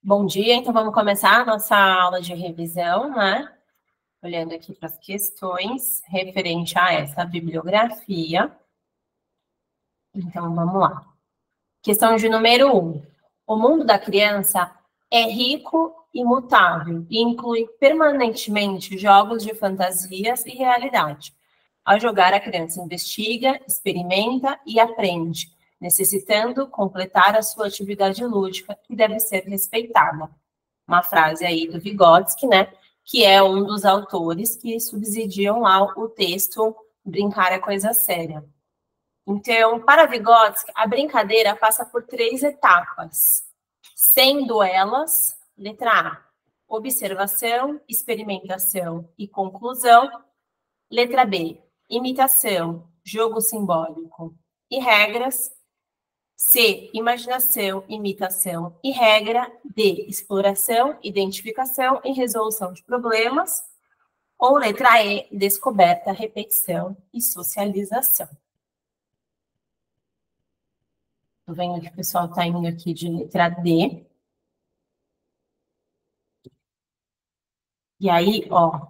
Bom dia, então vamos começar a nossa aula de revisão, né? Olhando aqui para as questões referente a essa bibliografia. Então, vamos lá. Questão de número 1. O mundo da criança é rico e mutável e inclui permanentemente jogos de fantasias e realidade. Ao jogar, a criança investiga, experimenta e aprende, necessitando completar a sua atividade lúdica, que deve ser respeitada. Uma frase aí do Vygotsky, né? Que é um dos autores que subsidiam lá o texto Brincar é Coisa Séria. Então, para Vygotsky, a brincadeira passa por 3 etapas, sendo elas, letra A, observação, experimentação e conclusão. Letra B, imitação, jogo simbólico e regras. C, imaginação, imitação e regra. D, exploração, identificação e resolução de problemas. Ou letra E, descoberta, repetição e socialização. Estou vendo que o pessoal está indo aqui de letra D. E aí, ó,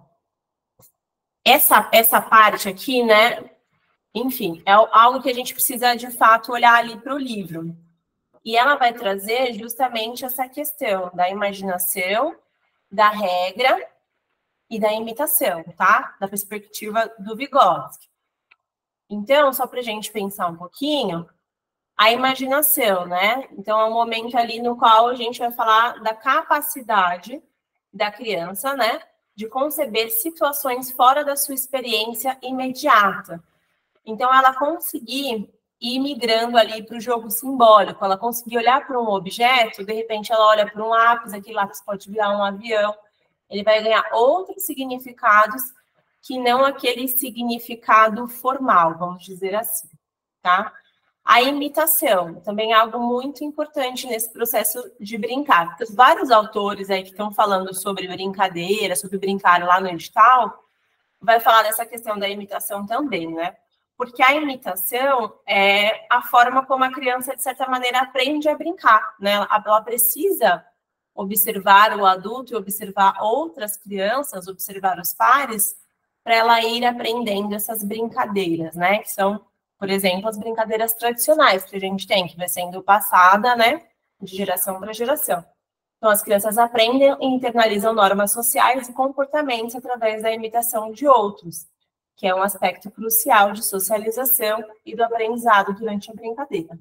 essa parte aqui, né? Enfim, é algo que a gente precisa, de fato, olhar ali para o livro. E ela vai trazer justamente essa questão da imaginação, da regra e da imitação, tá? Da perspectiva do Vygotsky. Então, só para a gente pensar um pouquinho, a imaginação, né? Então, é um momento ali no qual a gente vai falar da capacidade da criança, né? De conceber situações fora da sua experiência imediata. Então, ela conseguir ir migrando ali para o jogo simbólico, ela conseguir olhar para um objeto, de repente ela olha para um lápis, aquele lápis pode virar um avião, ele vai ganhar outros significados que não aquele significado formal, vamos dizer assim, tá? A imitação também é algo muito importante nesse processo de brincar. Os vários autores aí que estão falando sobre brincadeira, sobre brincar lá no edital, vai falar dessa questão da imitação também, né? Porque a imitação é a forma como a criança, de certa maneira, aprende a brincar, né? Ela precisa observar o adulto e observar outras crianças, observar os pares, para ela ir aprendendo essas brincadeiras, né? Que são, por exemplo, as brincadeiras tradicionais que a gente tem, que vai sendo passada, né? De geração para geração. Então, as crianças aprendem e internalizam normas sociais e comportamentos através da imitação de outros, que é um aspecto crucial de socialização e do aprendizado durante a brincadeira.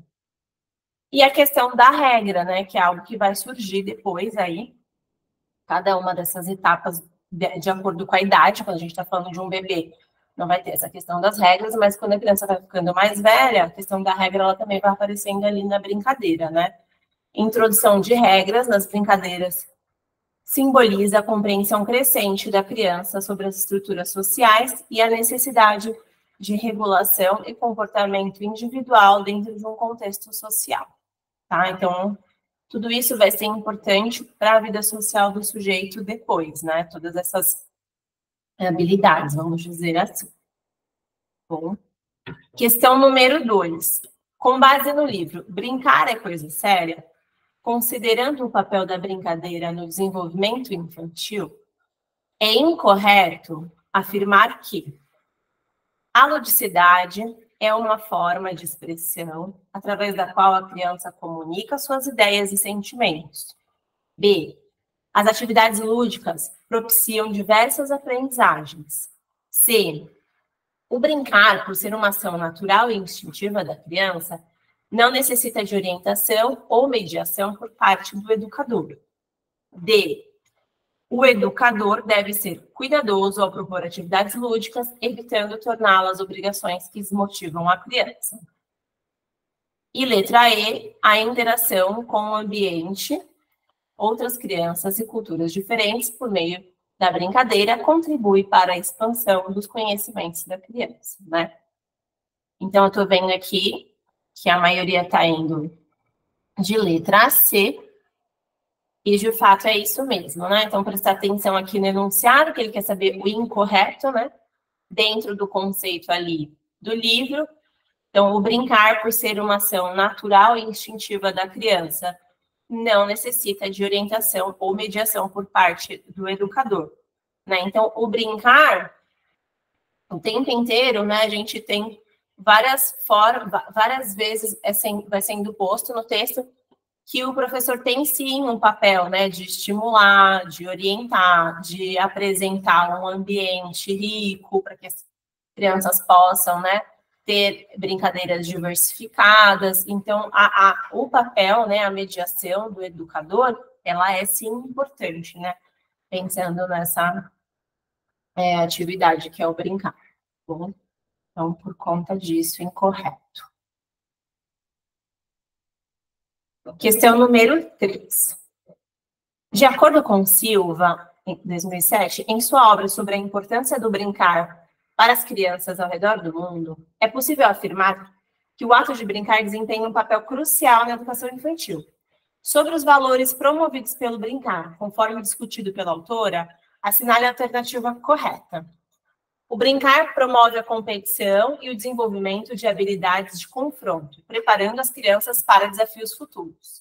E a questão da regra, né, que é algo que vai surgir depois aí, cada uma dessas etapas de acordo com a idade, quando a gente está falando de um bebê, não vai ter essa questão das regras, mas quando a criança vai ficando mais velha, a questão da regra ela também vai aparecendo ali na brincadeira, né? Introdução de regras nas brincadeiras simboliza a compreensão crescente da criança sobre as estruturas sociais e a necessidade de regulação e comportamento individual dentro de um contexto social, tá? Então, tudo isso vai ser importante para a vida social do sujeito depois, né? Todas essas habilidades, vamos dizer assim. Bom, questão número 2. Com base no livro Brincar é Coisa Séria, considerando o papel da brincadeira no desenvolvimento infantil, é incorreto afirmar que a ludicidade é uma forma de expressão através da qual a criança comunica suas ideias e sentimentos. B. As atividades lúdicas propiciam diversas aprendizagens. C. O brincar, por ser uma ação natural e instintiva da criança, não necessita de orientação ou mediação por parte do educador. D. O educador deve ser cuidadoso ao propor atividades lúdicas, evitando torná-las obrigações que desmotivam a criança. E letra E, a interação com o ambiente, outras crianças e culturas diferentes, por meio da brincadeira, contribui para a expansão dos conhecimentos da criança, né? Então, eu estou vendo aqui que a maioria está indo de letra C, e de fato é isso mesmo, né? Então, prestar atenção aqui no enunciado, que ele quer saber o incorreto, né? Dentro do conceito ali do livro. Então, o brincar, por ser uma ação natural e instintiva da criança, não necessita de orientação ou mediação por parte do educador, né? Então, o brincar, o tempo inteiro, né, a gente tem várias vezes vai sendo posto no texto que o professor tem sim um papel, né, de estimular, de orientar, de apresentar um ambiente rico para que as crianças possam, né, ter brincadeiras diversificadas. Então, o papel, né, a mediação do educador, ela é sim importante, né, pensando nessa atividade que é o brincar. Bom, então, por conta disso, incorreto. Questão número 3. De acordo com Silva, em 2007, em sua obra sobre a importância do brincar para as crianças ao redor do mundo, é possível afirmar que o ato de brincar desempenha um papel crucial na educação infantil. Sobre os valores promovidos pelo brincar, conforme discutido pela autora, assinale a alternativa correta. O brincar promove a competição e o desenvolvimento de habilidades de confronto, preparando as crianças para desafios futuros.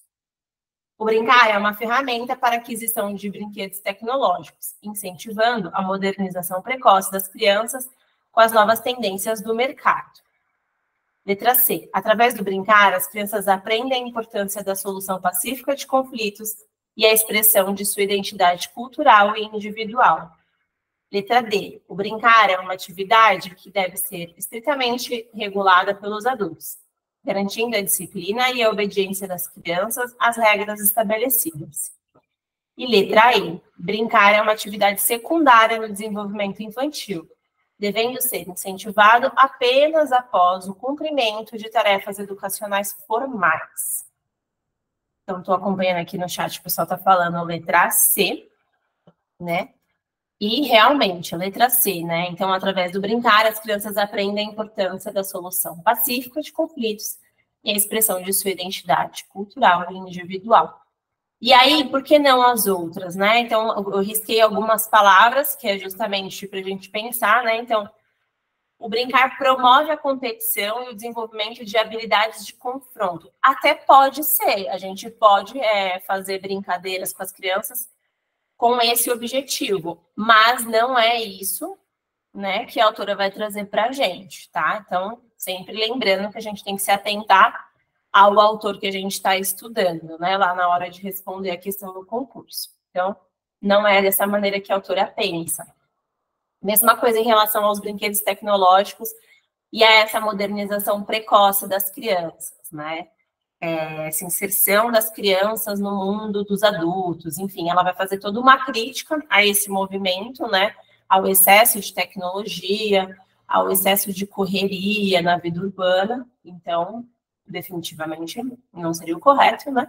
O brincar é uma ferramenta para a aquisição de brinquedos tecnológicos, incentivando a modernização precoce das crianças com as novas tendências do mercado. Letra C. Através do brincar, as crianças aprendem a importância da solução pacífica de conflitos e a expressão de sua identidade cultural e individual. Letra D. O brincar é uma atividade que deve ser estritamente regulada pelos adultos, garantindo a disciplina e a obediência das crianças às regras estabelecidas. E letra E. Brincar é uma atividade secundária no desenvolvimento infantil, devendo ser incentivado apenas após o cumprimento de tarefas educacionais formais. Então, estou acompanhando aqui no chat, o pessoal está falando a letra C, né? E realmente, a letra C, né? Então, através do brincar, as crianças aprendem a importância da solução pacífica de conflitos e a expressão de sua identidade cultural e individual. E aí, por que não as outras, né? Então, eu risquei algumas palavras, que é justamente para a gente pensar, né? Então, o brincar promove a competição e o desenvolvimento de habilidades de confronto. Até pode ser, a gente pode fazer brincadeiras com as crianças com esse objetivo, mas não é isso, né, que a autora vai trazer para a gente, tá? Então, sempre lembrando que a gente tem que se atentar ao autor que a gente está estudando, né, lá na hora de responder a questão do concurso. Então, não é dessa maneira que a autora pensa. Mesma coisa em relação aos brinquedos tecnológicos e a essa modernização precoce das crianças, né? Essa inserção das crianças no mundo dos adultos, enfim, ela vai fazer toda uma crítica a esse movimento, né, ao excesso de tecnologia, ao excesso de correria na vida urbana, então, definitivamente não seria o correto, né?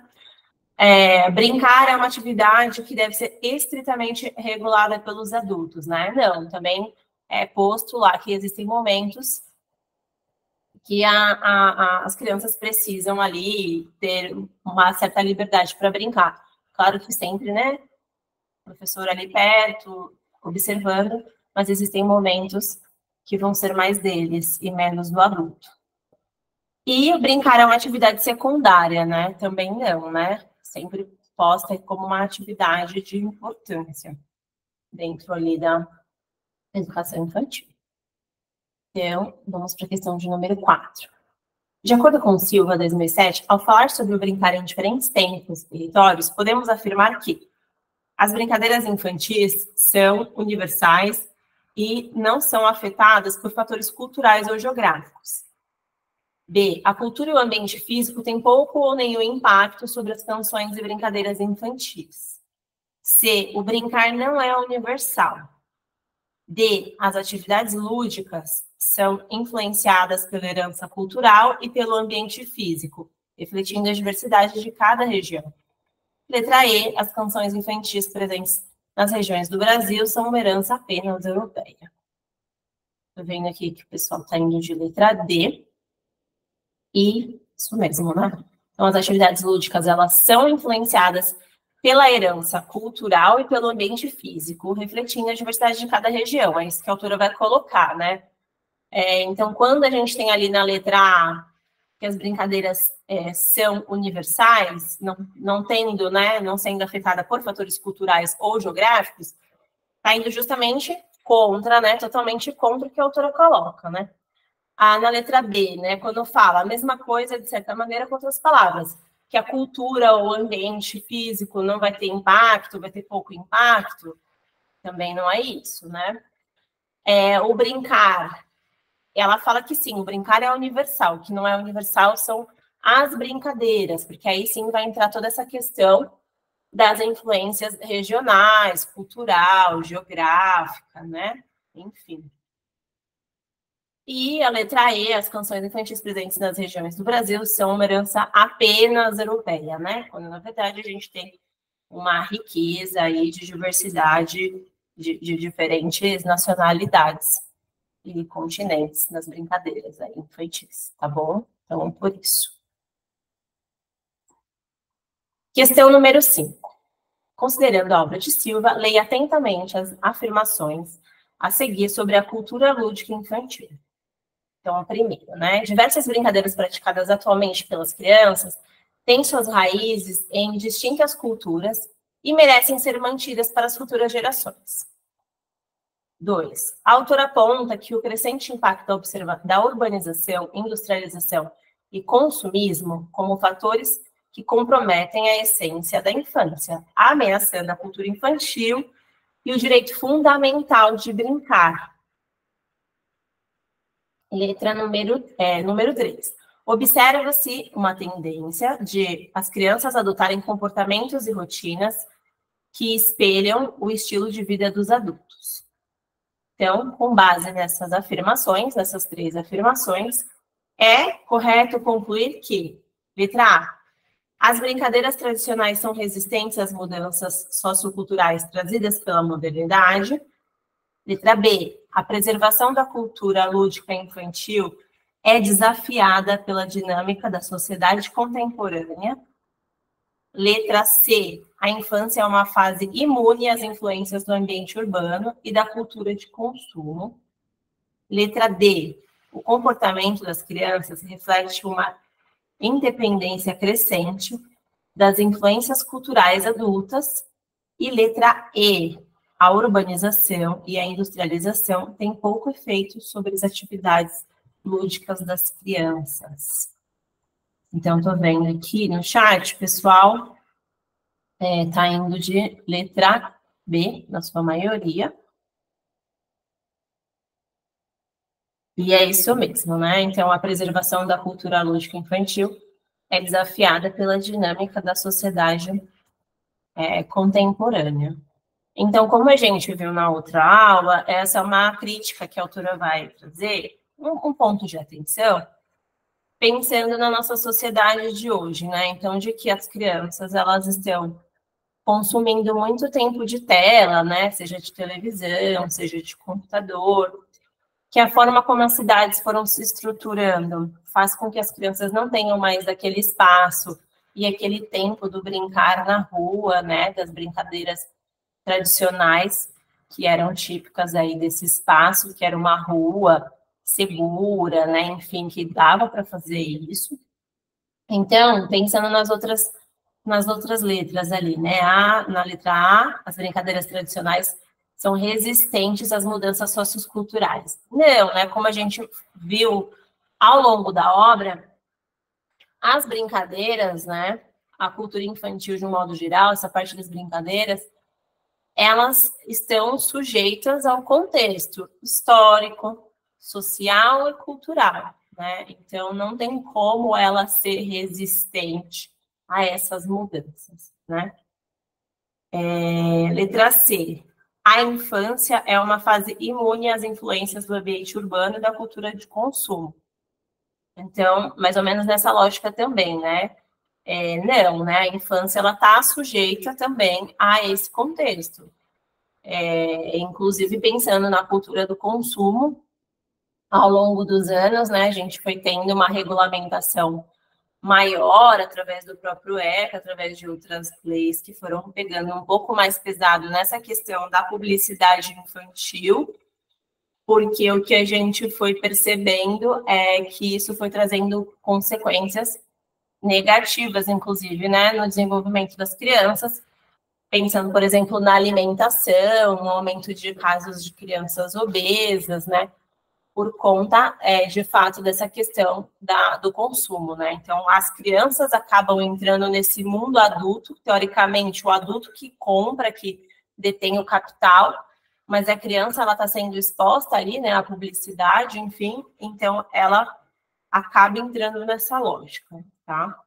Brincar é uma atividade que deve ser estritamente regulada pelos adultos, né? Não, também é posto lá que existem momentos que as crianças precisam ali ter uma certa liberdade para brincar. Claro que sempre, né, o professor ali perto, observando, mas existem momentos que vão ser mais deles e menos do adulto. E brincar é uma atividade secundária, né, também não, né, sempre posta como uma atividade de importância dentro ali da educação infantil. Então, vamos para a questão de número 4. De acordo com Silva, 2007, ao falar sobre o brincar em diferentes tempos e territórios, podemos afirmar que as brincadeiras infantis são universais e não são afetadas por fatores culturais ou geográficos. B. A cultura e o ambiente físico têm pouco ou nenhum impacto sobre as canções e brincadeiras infantis. C. O brincar não é universal. D. As atividades lúdicas são influenciadas pela herança cultural e pelo ambiente físico, refletindo a diversidade de cada região. Letra E. As canções infantis presentes nas regiões do Brasil são uma herança apenas europeia. Estou vendo aqui que o pessoal está indo de letra D. E isso mesmo, né? Então, as atividades lúdicas, elas são influenciadas pela herança cultural e pelo ambiente físico, refletindo a diversidade de cada região. É isso que a autora vai colocar, né? Então, quando a gente tem ali na letra A que as brincadeiras são universais, não tendo, né, não sendo afetada por fatores culturais ou geográficos, está indo justamente contra, né, totalmente contra o que a autora coloca, né? Na letra B, né, quando fala a mesma coisa, de certa maneira, com outras palavras, que a cultura ou o ambiente físico não vai ter impacto, vai ter pouco impacto, também não é isso, né? O brincar, ela fala que sim, o brincar é universal, o que não é universal são as brincadeiras, porque aí sim vai entrar toda essa questão das influências regionais, cultural, geográfica, né? Enfim. E a letra E, as canções infantis presentes nas regiões do Brasil são uma herança apenas europeia, né? Quando, na verdade, a gente tem uma riqueza aí de diversidade de diferentes nacionalidades e continentes nas brincadeiras aí infantis, tá bom? Então, por isso. Questão número 5. Considerando a obra de Silva, leia atentamente as afirmações a seguir sobre a cultura lúdica infantil. Então, a primeira, né? Diversas brincadeiras praticadas atualmente pelas crianças têm suas raízes em distintas culturas e merecem ser mantidas para as futuras gerações. 2. A autora aponta que o crescente impacto da urbanização, industrialização e consumismo como fatores que comprometem a essência da infância, ameaçando a cultura infantil e o direito fundamental de brincar. Letra número 3. Observa-se uma tendência de as crianças adotarem comportamentos e rotinas que espelham o estilo de vida dos adultos. Então, com base nessas afirmações, nessas 3 afirmações, é correto concluir que, letra A, as brincadeiras tradicionais são resistentes às mudanças socioculturais trazidas pela modernidade. Letra B, a preservação da cultura lúdica infantil é desafiada pela dinâmica da sociedade contemporânea. Letra C, a infância é uma fase imune às influências do ambiente urbano e da cultura de consumo. Letra D, o comportamento das crianças reflete uma independência crescente das influências culturais adultas. E letra E, a urbanização e a industrialização têm pouco efeito sobre as atividades lúdicas das crianças. Então, estou vendo aqui no chat, pessoal, está indo de letra B, na sua maioria. E é isso mesmo, né? Então, a preservação da cultura lúdica infantil é desafiada pela dinâmica da sociedade contemporânea. Então, como a gente viu na outra aula, essa é uma crítica que a autora vai trazer, um ponto de atenção, pensando na nossa sociedade de hoje, né? Então, de que as crianças, elas estão consumindo muito tempo de tela, né? Seja de televisão, seja de computador, que a forma como as cidades foram se estruturando faz com que as crianças não tenham mais aquele espaço e aquele tempo do brincar na rua, né? Das brincadeiras tradicionais que eram típicas aí desse espaço, que era uma rua segura, né? Enfim, que dava para fazer isso. Então, pensando nas outras letras ali, né? Na letra A, as brincadeiras tradicionais são resistentes às mudanças socioculturais. Não, né? Como a gente viu ao longo da obra, as brincadeiras, né? A cultura infantil de um modo geral, essa parte das brincadeiras, elas estão sujeitas ao contexto histórico, social e cultural, né? Então, não tem como ela ser resistente a essas mudanças, né? Letra C. A infância é uma fase imune às influências do ambiente urbano e da cultura de consumo. Então, mais ou menos nessa lógica também, né? Não, né? A infância, ela está sujeita também a esse contexto. Inclusive pensando na cultura do consumo, ao longo dos anos, né, a gente foi tendo uma regulamentação maior através do próprio ECA, através de outras leis que foram pegando um pouco mais pesado nessa questão da publicidade infantil, porque o que a gente foi percebendo é que isso foi trazendo consequências negativas, inclusive, né, no desenvolvimento das crianças, pensando, por exemplo, na alimentação, no aumento de casos de crianças obesas, né, por conta, de fato, dessa questão do consumo, né? Então, as crianças acabam entrando nesse mundo adulto, teoricamente, o adulto que compra, que detém o capital, mas a criança, ela está sendo exposta ali, né, à publicidade, enfim, então ela acaba entrando nessa lógica, tá?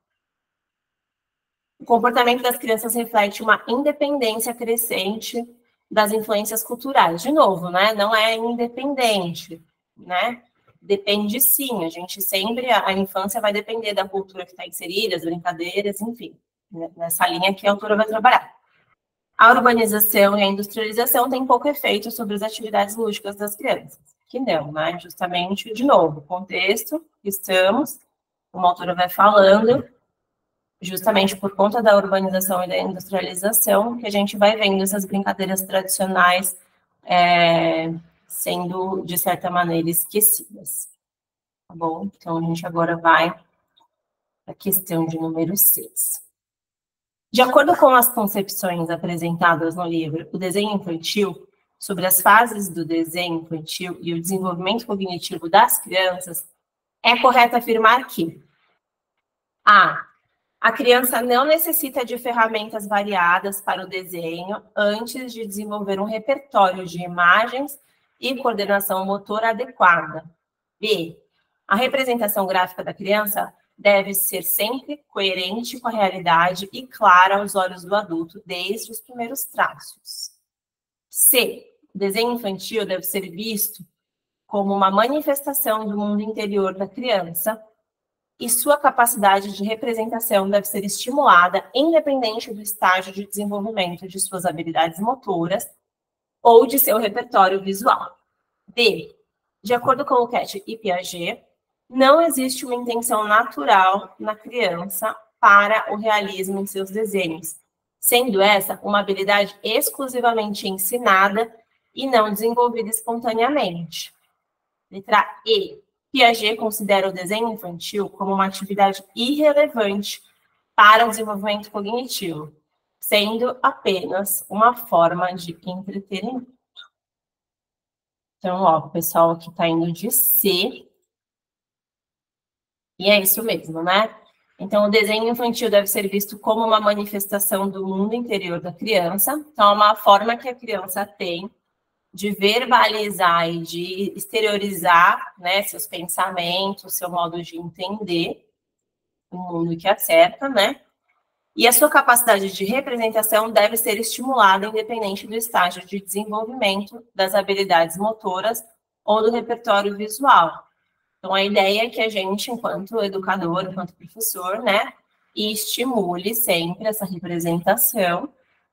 O comportamento das crianças reflete uma independência crescente das influências culturais. De novo, né? Não é independente, né? Depende sim, a gente sempre, a infância vai depender da cultura que está inserida, as brincadeiras, enfim, nessa linha que a autora vai trabalhar. A urbanização e a industrialização têm pouco efeito sobre as atividades lúdicas das crianças. Que não, né? Justamente, de novo, contexto que estamos, como a autora vai falando, justamente por conta da urbanização e da industrialização, que a gente vai vendo essas brincadeiras tradicionais sendo, de certa maneira, esquecidas. Tá bom? Então, a gente agora vai à questão de número 6. De acordo com as concepções apresentadas no livro O Desenho Infantil, sobre as fases do desenho infantil e o desenvolvimento cognitivo das crianças, é correto afirmar que a criança não necessita de ferramentas variadas para o desenho antes de desenvolver um repertório de imagens e coordenação motora adequada. B. A representação gráfica da criança deve ser sempre coerente com a realidade e clara aos olhos do adulto desde os primeiros traços. C. O desenho infantil deve ser visto como uma manifestação do mundo interior da criança e sua capacidade de representação deve ser estimulada independente do estágio de desenvolvimento de suas habilidades motoras ou de seu repertório visual. D. De acordo com o Cat e Piaget, não existe uma intenção natural na criança para o realismo em seus desenhos, sendo essa uma habilidade exclusivamente ensinada e não desenvolvida espontaneamente. Letra E. Piaget considera o desenho infantil como uma atividade irrelevante para o desenvolvimento cognitivo, sendo apenas uma forma de entretenimento. Então, ó, o pessoal aqui está indo de C. E é isso mesmo, né? Então, o desenho infantil deve ser visto como uma manifestação do mundo interior da criança. Então, é uma forma que a criança tem de verbalizar e de exteriorizar, né, seus pensamentos, seu modo de entender o mundo que a cerca, né? E a sua capacidade de representação deve ser estimulada independente do estágio de desenvolvimento das habilidades motoras ou do repertório visual. Então, a ideia é que a gente, enquanto educador, enquanto professor, né, estimule sempre essa representação,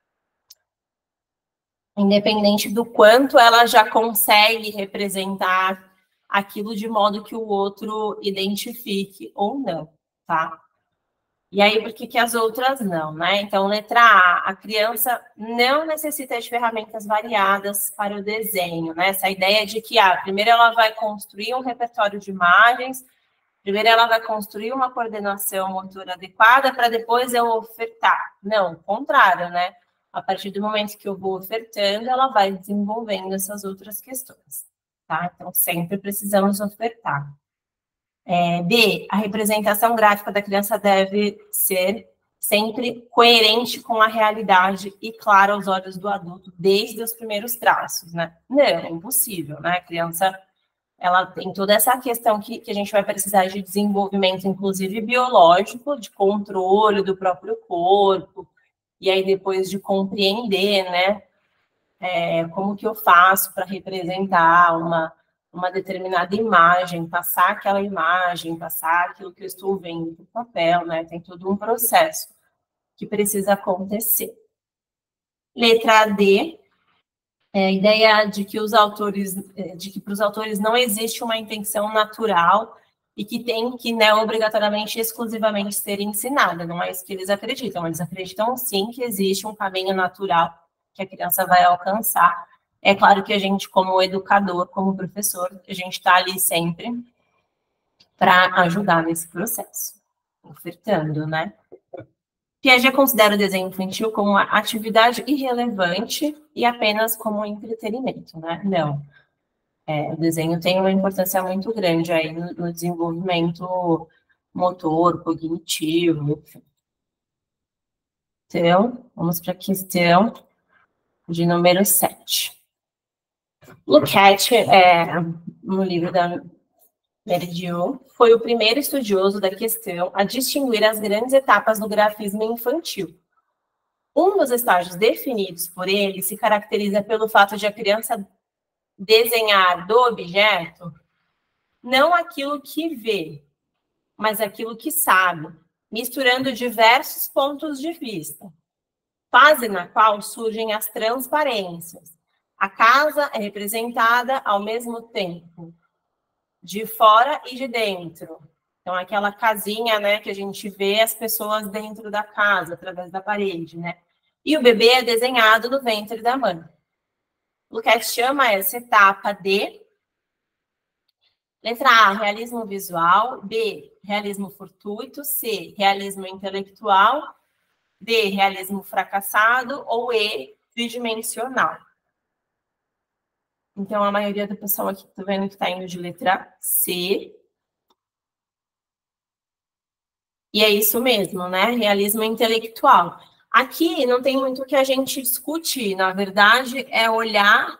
independente do quanto ela já consegue representar aquilo de modo que o outro identifique ou não, tá? E aí, por que as outras não, né? Então, letra A criança não necessita de ferramentas variadas para o desenho, né? Essa ideia de que, primeiro ela vai construir um repertório de imagens, primeiro ela vai construir uma coordenação motora adequada para depois eu ofertar. Não, o contrário, né? A partir do momento que eu vou ofertando, ela vai desenvolvendo essas outras questões, tá? Então, sempre precisamos ofertar. B, a representação gráfica da criança deve ser sempre coerente com a realidade e clara aos olhos do adulto, desde os primeiros traços, né? Não, é impossível, né? A criança, ela tem toda essa questão que a gente vai precisar de desenvolvimento, inclusive biológico, de controle do próprio corpo, e aí depois de compreender, né, como que eu faço para representar uma determinada imagem, passar aquela imagem, passar aquilo que eu estou vendo no papel, né, tem todo um processo que precisa acontecer. Letra D, a ideia de que para os autores não existe uma intenção natural e que tem que, né, obrigatoriamente, exclusivamente ser ensinada. Não é isso que eles acreditam. Eles acreditam, sim, que existe um caminho natural que a criança vai alcançar É claro que a gente, como educador, como professor, a gente está ali sempre para ajudar nesse processo, ofertando, né? Piaget considera o desenho infantil como uma atividade irrelevante e apenas como entretenimento, né? Não. O desenho tem uma importância muito grande aí no desenvolvimento motor, cognitivo, enfim. Então, vamos para a questão de número 7. Lukács, no livro da Meridiu, foi o primeiro estudioso da questão a distinguir as grandes etapas do grafismo infantil. Um dos estágios definidos por ele se caracteriza pelo fato de a criança desenhar do objeto não aquilo que vê, mas aquilo que sabe, misturando diversos pontos de vista. Fase na qual surgem as transparências. A casa é representada ao mesmo tempo de fora e de dentro. Então, aquela casinha, né, que a gente vê as pessoas dentro da casa, através da parede, né? E o bebê é desenhado no ventre da mãe. Lukács chama essa etapa de letra A, realismo visual, B, realismo fortuito, C, realismo intelectual, D, realismo fracassado ou E, tridimensional. Então, a maioria do pessoal aqui, tô vendo que está indo de letra C. E é isso mesmo, né? Realismo intelectual. Aqui não tem muito o que a gente discutir. Na verdade, é olhar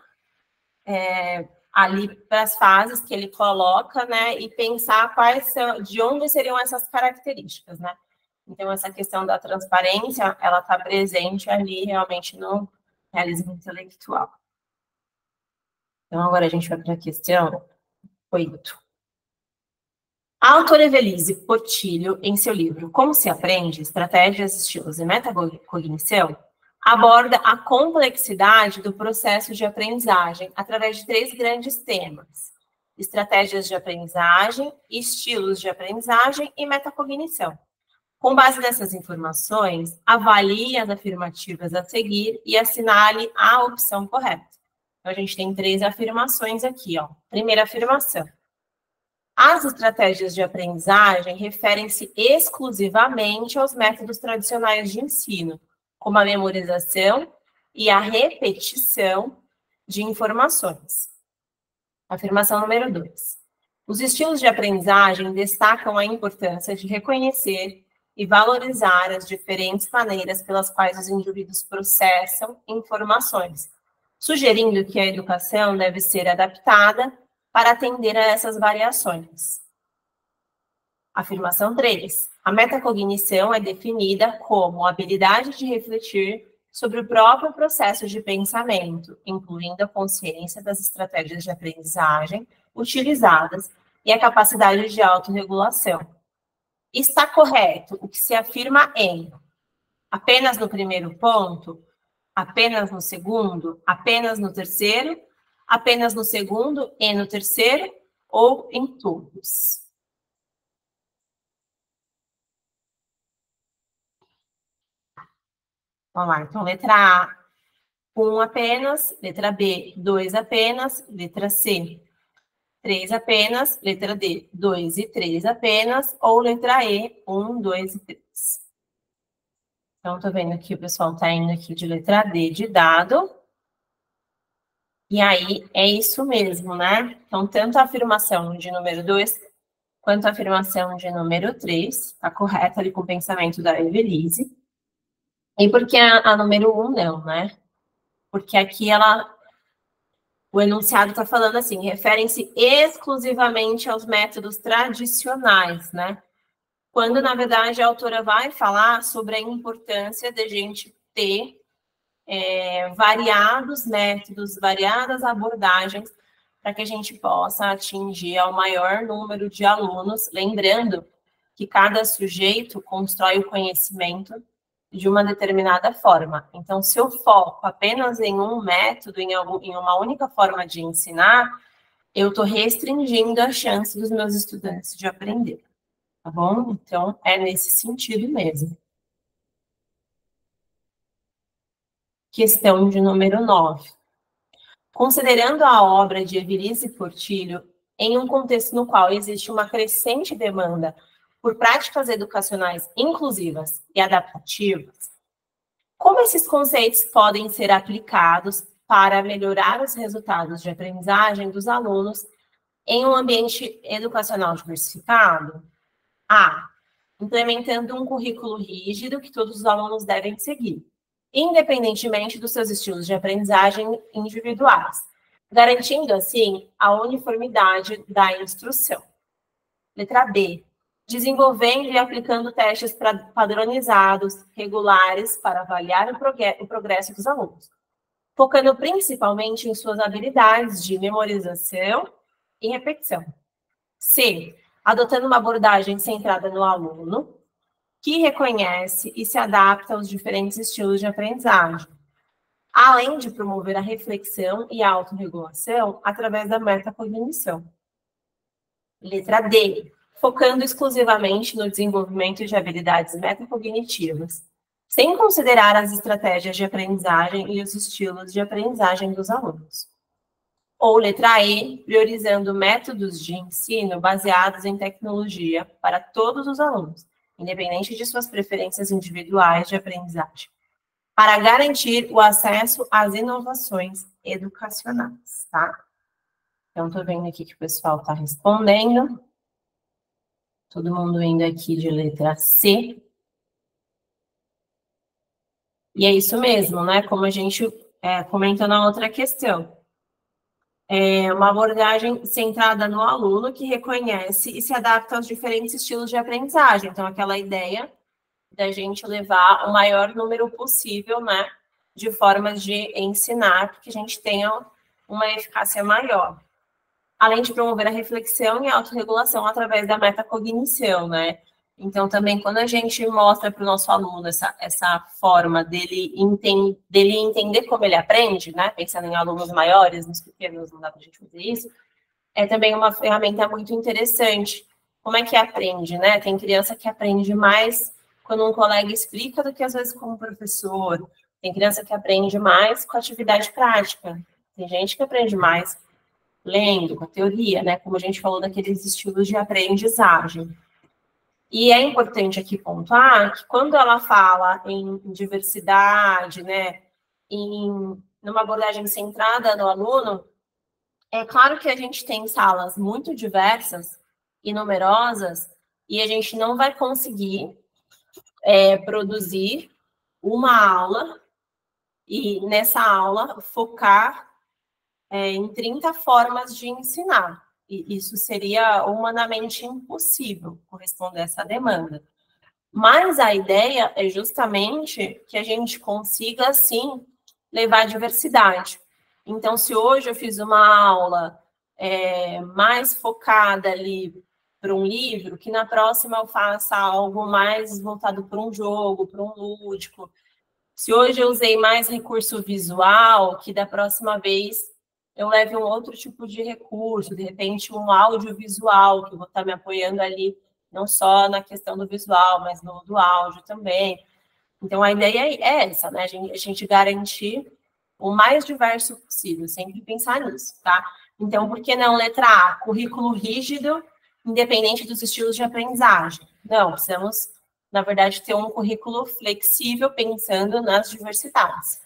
ali para as fases que ele coloca, né? E pensar de onde seriam essas características, né? Então, essa questão da transparência, ela está presente ali realmente no realismo intelectual. Então, agora a gente vai para a questão 8. A autora Evelise Portillo, em seu livro Como se Aprende, Estratégias, Estilos e Metacognição, aborda a complexidade do processo de aprendizagem através de 3 grandes temas: estratégias de aprendizagem, estilos de aprendizagem e metacognição. Com base nessas informações, avalie as afirmativas a seguir e assinale a opção correta. Então, a gente tem 3 afirmações aqui, ó. Primeira afirmação. As estratégias de aprendizagem referem-se exclusivamente aos métodos tradicionais de ensino, como a memorização e a repetição de informações. Afirmação número 2. Os estilos de aprendizagem destacam a importância de reconhecer e valorizar as diferentes maneiras pelas quais os indivíduos processam informações, sugerindo que a educação deve ser adaptada para atender a essas variações. Afirmação 3. A metacognição é definida como a habilidade de refletir sobre o próprio processo de pensamento, incluindo a consciência das estratégias de aprendizagem utilizadas e a capacidade de autorregulação. Está correto o que se afirma em apenas no primeiro ponto, apenas no segundo, apenas no terceiro, apenas no segundo e no terceiro, ou em todos? Vamos lá, então, letra A, 1 apenas, letra B, 2 apenas, letra C, 3 apenas, letra D, 2 e 3 apenas, ou letra E, 1, 2 e 3. Então, tô vendo que o pessoal tá indo aqui de letra D de dado. E aí, é isso mesmo, né? Então, tanto a afirmação de número 2 quanto a afirmação de número 3 está correta ali com o pensamento da Evelise. E por que a número 1 não, né? Porque aqui o enunciado está falando assim, referem-se exclusivamente aos métodos tradicionais, né? Quando, na verdade, a autora vai falar sobre a importância de a gente ter variados métodos, variadas abordagens, para que a gente possa atingir ao maior número de alunos, lembrando que cada sujeito constrói o conhecimento de uma determinada forma. Então, se eu foco apenas em um método, em uma única forma de ensinar, eu estou restringindo a chance dos meus estudantes de aprender, tá bom? Então, é nesse sentido mesmo. Questão de número 9. Considerando a obra de Evelise Portillo em um contexto no qual existe uma crescente demanda por práticas educacionais inclusivas e adaptativas, como esses conceitos podem ser aplicados para melhorar os resultados de aprendizagem dos alunos em um ambiente educacional diversificado? A. Implementando um currículo rígido que todos os alunos devem seguir, independentemente dos seus estilos de aprendizagem individuais, garantindo, assim, a uniformidade da instrução. Letra B. Desenvolvendo e aplicando testes padronizados, regulares, para avaliar o progresso dos alunos, focando principalmente em suas habilidades de memorização e repetição. C. Adotando uma abordagem centrada no aluno, que reconhece e se adapta aos diferentes estilos de aprendizagem, além de promover a reflexão e a autorregulação através da metacognição. Letra D. Focando exclusivamente no desenvolvimento de habilidades metacognitivas, sem considerar as estratégias de aprendizagem e os estilos de aprendizagem dos alunos. Ou letra E, priorizando métodos de ensino baseados em tecnologia para todos os alunos, independente de suas preferências individuais de aprendizagem, para garantir o acesso às inovações educacionais, tá? Então, estou vendo aqui que o pessoal está respondendo. Todo mundo indo aqui de letra C. E é isso mesmo, né? Como a gente comentou na outra questão. É uma abordagem centrada no aluno que reconhece e se adapta aos diferentes estilos de aprendizagem. Então, aquela ideia da gente levar o maior número possível, né, de formas de ensinar, para que a gente tenha uma eficácia maior. Além de promover a reflexão e a autorregulação através da metacognição, né? Então, também, quando a gente mostra para o nosso aluno essa forma dele entender como ele aprende, né? Pensando em alunos maiores, nos pequenos, não dá para a gente fazer isso, é também uma ferramenta muito interessante. Como é que aprende, né? Tem criança que aprende mais quando um colega explica do que, às vezes, como professor. Tem criança que aprende mais com atividade prática. Tem gente que aprende mais lendo, com a teoria, né? Como a gente falou daqueles estilos de aprendizagem. E é importante aqui pontuar que quando ela fala em diversidade, né, numa abordagem centrada no aluno, é claro que a gente tem salas muito diversas e numerosas e a gente não vai conseguir produzir uma aula e nessa aula focar em 30 formas de ensinar. E isso seria humanamente impossível corresponder a essa demanda. Mas a ideia é justamente que a gente consiga, sim, levar diversidade. Então, se hoje eu fiz uma aula mais focada ali para um livro, que na próxima eu faça algo mais voltado para um jogo, para um lúdico. Se hoje eu usei mais recurso visual, que da próxima vez eu leve um outro tipo de recurso, de repente um audiovisual, que eu vou estar me apoiando ali, não só na questão do visual, mas do áudio também. Então, a ideia é essa, né? A gente garantir o mais diverso possível, sempre pensar nisso, tá? Então, por que não letra A? Currículo rígido, independente dos estilos de aprendizagem. Não, precisamos, na verdade, ter um currículo flexível, pensando nas diversidades.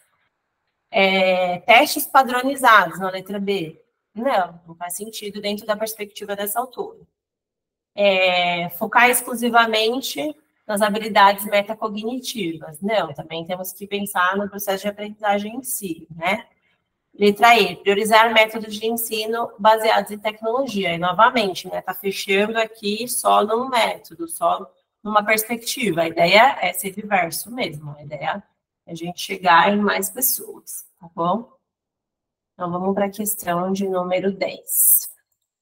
Testes padronizados na letra B. Não faz sentido dentro da perspectiva dessa autora. Focar exclusivamente nas habilidades metacognitivas. Não, também temos que pensar no processo de aprendizagem em si, né? Letra E, priorizar métodos de ensino baseados em tecnologia. E, novamente, né, tá fechando aqui só num método, só numa perspectiva. A ideia é ser diverso mesmo. A ideia é a gente chegar em mais pessoas, tá bom? Então, vamos para a questão de número 10.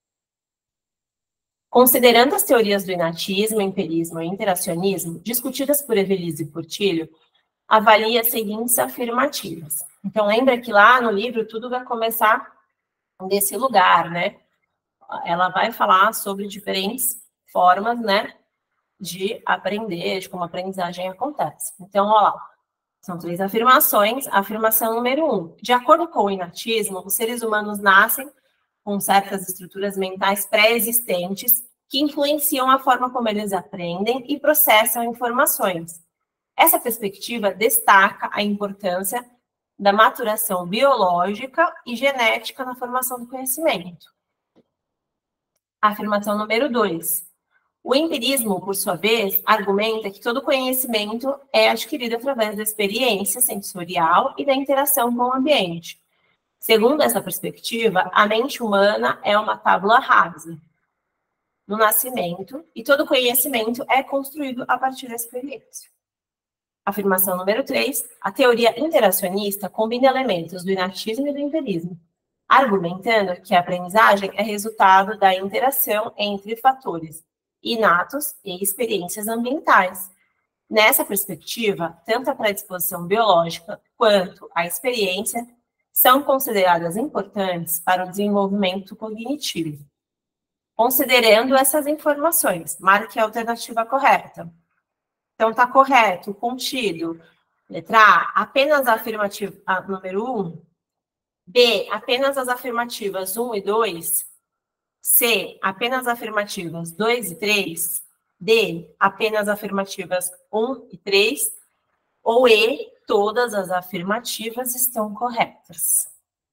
Considerando as teorias do inatismo, empirismo e interacionismo, discutidas por Evelise Portillo, avalie as seguintes afirmativas. Então, lembra que lá no livro tudo vai começar desse lugar, né? Ela vai falar sobre diferentes formas, né, de aprender, de como a aprendizagem acontece. Então, olha lá. São 3 afirmações. Afirmação número 1. De acordo com o inatismo, os seres humanos nascem com certas estruturas mentais pré-existentes que influenciam a forma como eles aprendem e processam informações. Essa perspectiva destaca a importância da maturação biológica e genética na formação do conhecimento. Afirmação número 2. O empirismo, por sua vez, argumenta que todo conhecimento é adquirido através da experiência sensorial e da interação com o ambiente. Segundo essa perspectiva, a mente humana é uma tábula rasa no nascimento e todo conhecimento é construído a partir da experiência. Afirmação número 3. A teoria interacionista combina elementos do inatismo e do empirismo, argumentando que a aprendizagem é resultado da interação entre fatores inatos e experiências ambientais. Nessa perspectiva, tanto a predisposição biológica quanto a experiência são consideradas importantes para o desenvolvimento cognitivo. Considerando essas informações, marque a alternativa correta. Então, está correto, contido. Letra A, apenas a afirmativa número 1. B, apenas as afirmativas 1 e 2. C, apenas afirmativas 2 e 3. D, apenas afirmativas 1 e 3. Ou E, todas as afirmativas estão corretas.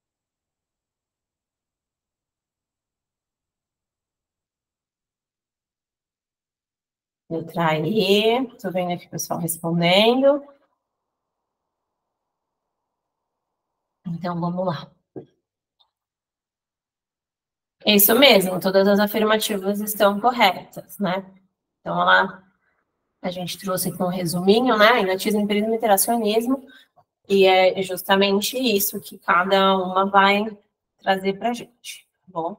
Letra E, estou vendo aqui o pessoal respondendo. Então, vamos lá. É isso mesmo, todas as afirmativas estão corretas, né? Então, a gente trouxe aqui um resuminho, né? Inatismo, empirismo e interacionismo, e é justamente isso que cada uma vai trazer para a gente, tá bom?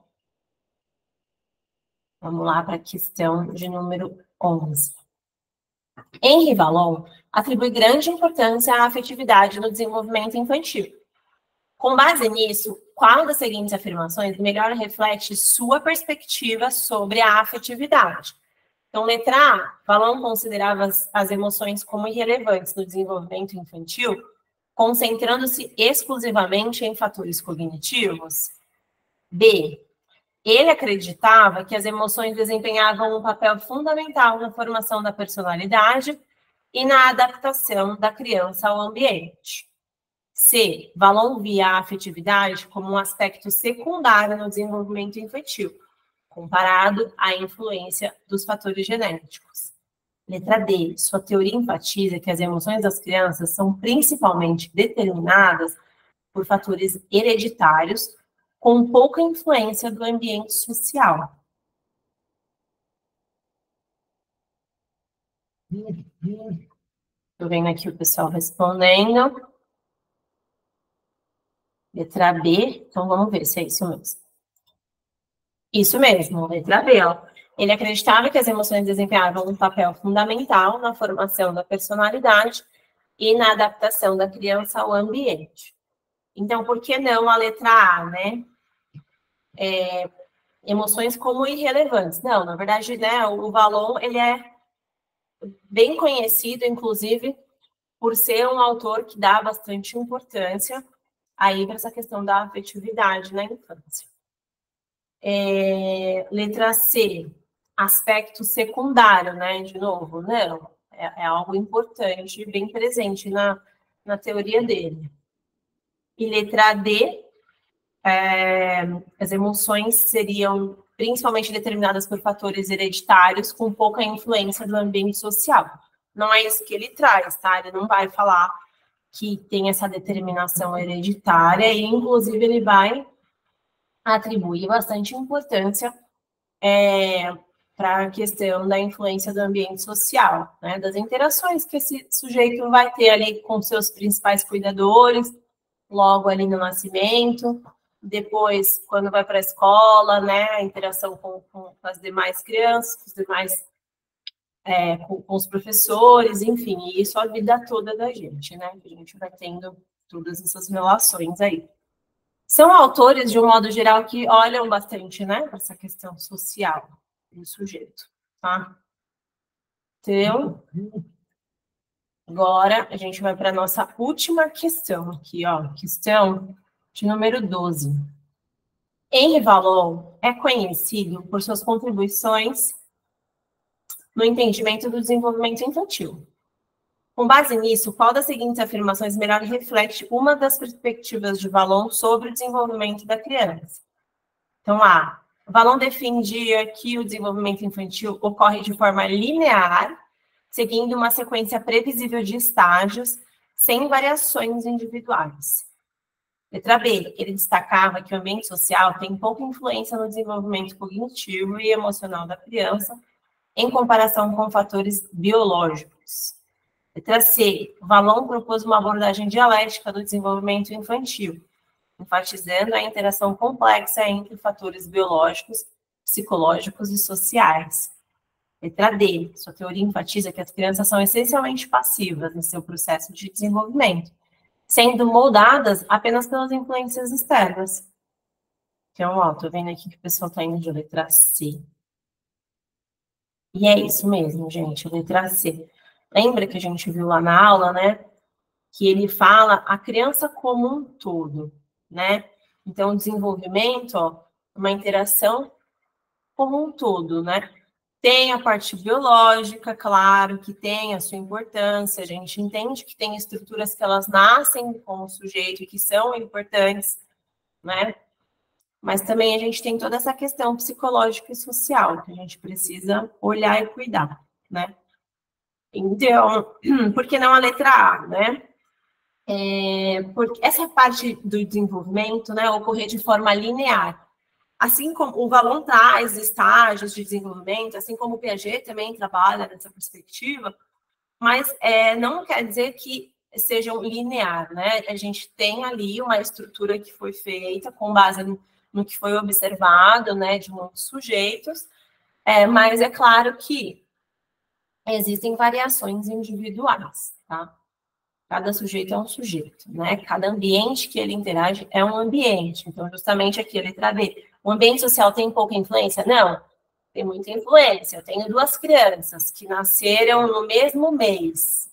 Vamos lá para a questão de número 11. Henri Vallon atribui grande importância à afetividade no desenvolvimento infantil. Com base nisso, qual das seguintes afirmações melhor reflete sua perspectiva sobre a afetividade? Então, letra A, Vallon considerava as emoções como irrelevantes no desenvolvimento infantil, concentrando-se exclusivamente em fatores cognitivos. B, ele acreditava que as emoções desempenhavam um papel fundamental na formação da personalidade e na adaptação da criança ao ambiente. C, Vallon via a afetividade como um aspecto secundário no desenvolvimento infantil, comparado à influência dos fatores genéticos. Letra D, sua teoria enfatiza que as emoções das crianças são principalmente determinadas por fatores hereditários, com pouca influência do ambiente social. Estou vendo aqui o pessoal respondendo. Letra B, então vamos ver se é isso mesmo. Isso mesmo, letra B. Ó. Ele acreditava que as emoções desempenhavam um papel fundamental na formação da personalidade e na adaptação da criança ao ambiente. Então, por que não a letra A, né? Emoções como irrelevantes. Não, na verdade, né, o Vallon, ele é bem conhecido, inclusive, por ser um autor que dá bastante importância aí para essa questão da afetividade na infância. Letra C, aspecto secundário, né? De novo, não, é algo importante, bem presente na teoria dele. E letra D, as emoções seriam principalmente determinadas por fatores hereditários com pouca influência do ambiente social. Não é isso que ele traz, tá? Ele não vai falar que tem essa determinação hereditária e, inclusive, ele vai atribuir bastante importância para a questão da influência do ambiente social, né? Das interações que esse sujeito vai ter ali com seus principais cuidadores, logo ali no nascimento, depois, quando vai para a escola, né, a interação com as demais crianças, com os demais, com os professores, enfim, e isso a vida toda da gente, né, a gente vai tendo todas essas relações aí. São autores, de um modo geral, que olham bastante, né, para essa questão social do sujeito, tá? Então, Agora, a gente vai para a nossa última questão aqui, ó. Questão de número 12. Henri Vallon é conhecido por suas contribuições no entendimento do desenvolvimento infantil. Com base nisso, qual das seguintes afirmações melhor reflete uma das perspectivas de Vallon sobre o desenvolvimento da criança? Então, A. Vallon defendia que o desenvolvimento infantil ocorre de forma linear, seguindo uma sequência previsível de estágios, sem variações individuais. Letra B. Ele destacava que o ambiente social tem pouca influência no desenvolvimento cognitivo e emocional da criança, em comparação com fatores biológicos. Letra C. Vallon propôs uma abordagem dialética do desenvolvimento infantil, enfatizando a interação complexa entre fatores biológicos, psicológicos e sociais. Letra D. Sua teoria enfatiza que as crianças são essencialmente passivas no seu processo de desenvolvimento, sendo moldadas apenas pelas influências externas. Então, ó, tô vendo aqui que o pessoal tá indo de letra C. E é isso mesmo, gente, letra C. Lembra que a gente viu lá na aula, né? Que ele fala a criança como um todo, né? Então, o desenvolvimento, ó, uma interação como um todo, né? Tem a parte biológica, claro, que tem a sua importância, a gente entende que tem estruturas que elas nascem com o sujeito e que são importantes, né? Mas também a gente tem toda essa questão psicológica e social, que a gente precisa olhar e cuidar, né? Então, por que não a letra A, né? Porque essa parte do desenvolvimento, né, ocorrer de forma linear. Assim como o Vallon traz estágios de desenvolvimento, assim como o Piaget também trabalha nessa perspectiva, mas não quer dizer que sejam linear, né? A gente tem ali uma estrutura que foi feita com base no que foi observado, né, de muitos sujeitos, mas é claro que existem variações individuais, tá? Cada sujeito é um sujeito, né? Cada ambiente que ele interage é um ambiente. Então, justamente aqui, a letra B. O ambiente social tem pouca influência? Não, tem muita influência. Eu tenho 2 crianças que nasceram no mesmo mês,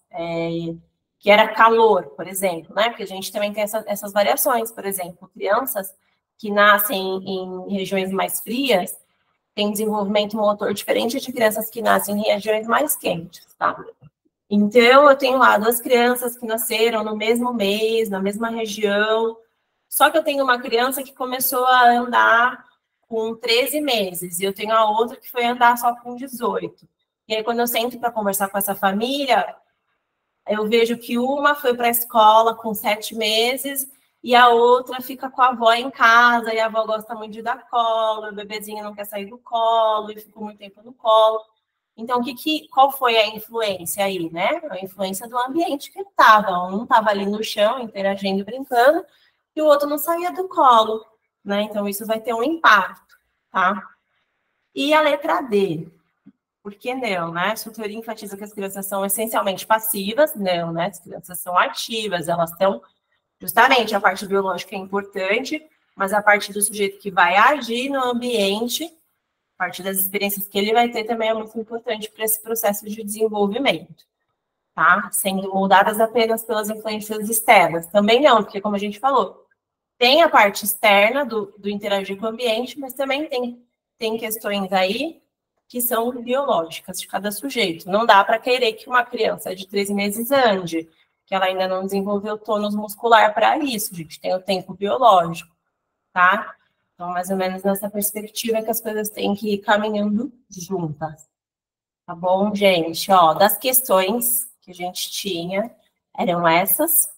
que era calor, por exemplo, né? Porque a gente também tem essas variações. Por exemplo, crianças que nascem em regiões mais frias têm desenvolvimento motor diferente de crianças que nascem em regiões mais quentes, tá? Então, eu tenho lá 2 crianças que nasceram no mesmo mês, na mesma região, só que eu tenho uma criança que começou a andar com 13 meses, e eu tenho a outra que foi andar só com 18. E aí, quando eu sento para conversar com essa família, eu vejo que uma foi para a escola com 7 meses, e a outra fica com a avó em casa, e a avó gosta muito de dar colo, o bebezinho não quer sair do colo, e ficou muito tempo no colo. Então, qual foi a influência aí, né? A influência do ambiente que estava. Um estava ali no chão, interagindo, brincando, e o outro não saía do colo, né? Então, isso vai ter um impacto, tá? E a letra D? Por que não, né? Sua teoria enfatiza que as crianças são essencialmente passivas? Não, né? As crianças são ativas, elas estão... Justamente, a parte biológica é importante, mas a parte do sujeito que vai agir no ambiente... A parte das experiências que ele vai ter também é muito importante para esse processo de desenvolvimento, tá? Sendo moldadas apenas pelas influências externas. Também não, porque como a gente falou, tem a parte externa do interagir com o ambiente, mas também tem questões aí que são biológicas de cada sujeito. Não dá para querer que uma criança de 13 meses ande, que ela ainda não desenvolveu tônus muscular para isso, a gente tem o tempo biológico, tá? Então, mais ou menos nessa perspectiva que as coisas têm que ir caminhando juntas. Tá bom, gente? Ó, das questões que a gente tinha, eram essas.